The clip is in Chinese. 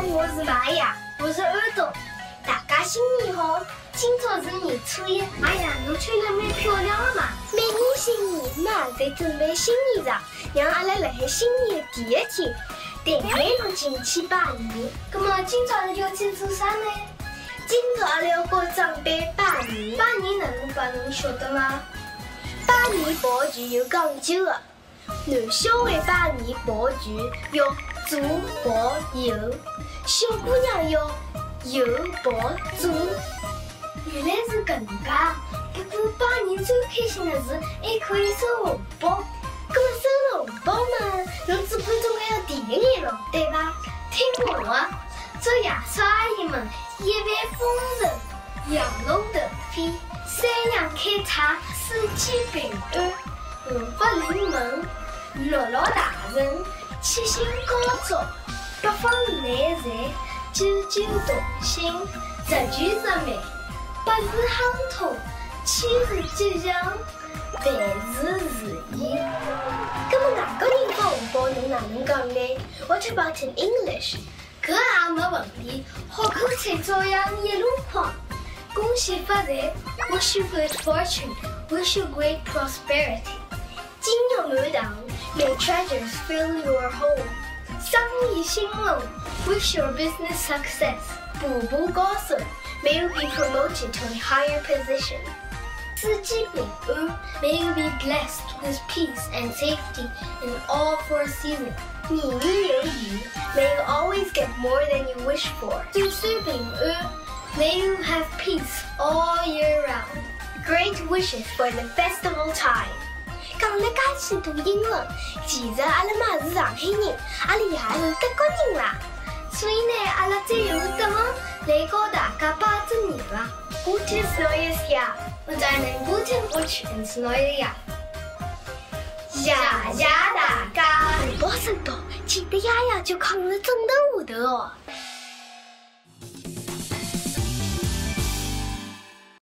我是玛雅，我是耳朵。大家新年好！今朝是年初一，玛雅，侬穿得蛮漂亮的嘛。每年新年嘛，侪准备新衣裳，让阿拉辣海新年的第一天，带每路亲戚拜年。那么今朝阿拉要去做啥呢？今朝阿拉要和长辈拜年。拜年哪能拜侬晓得吗？拜年抱拳有讲究的。男小孩拜年抱拳要左抱右，小姑娘要右抱左。原来是搿能介。不过拜年最开心的是还可以收红包。搿么收了红包嘛，侬主管总归要提个眼咯，对伐？听我的，做爷嫂阿姨们一帆风顺，扬龙腾飞，三阳开泰，四季平安，五福临门，六老大顺，七星高照，八方来财，九九同心，十全十美，百事亨通，千事吉祥，万事如意。那么外国人发红包侬哪能讲呢 ？What about in English？ 搿也没问题，好口彩照样一路狂。恭喜发财 ，Wish you good fortune, wish you great prosperity。金玉满堂 ，May treasures fill your home。生意兴隆 ，Wish your business success。步步高升 ，May you be promoted to a higher position。四季平安 ，May you be blessed with peace and safety in all four seasons。年年有余 ，May you always get more than you wish for。岁岁平安 ，May you have peace all year round。Great wishes for the festival time。讲了介许多英文，其实阿拉嘛是上海人，阿拉也是德国人啦。所以呢，阿拉再用德文来告大家拜祝年吧。Gutes neues Jahr und einen guten Rutsch ins neue Jahr。谢谢大家！红包收到，记得爷爷就扛在枕头下头哦。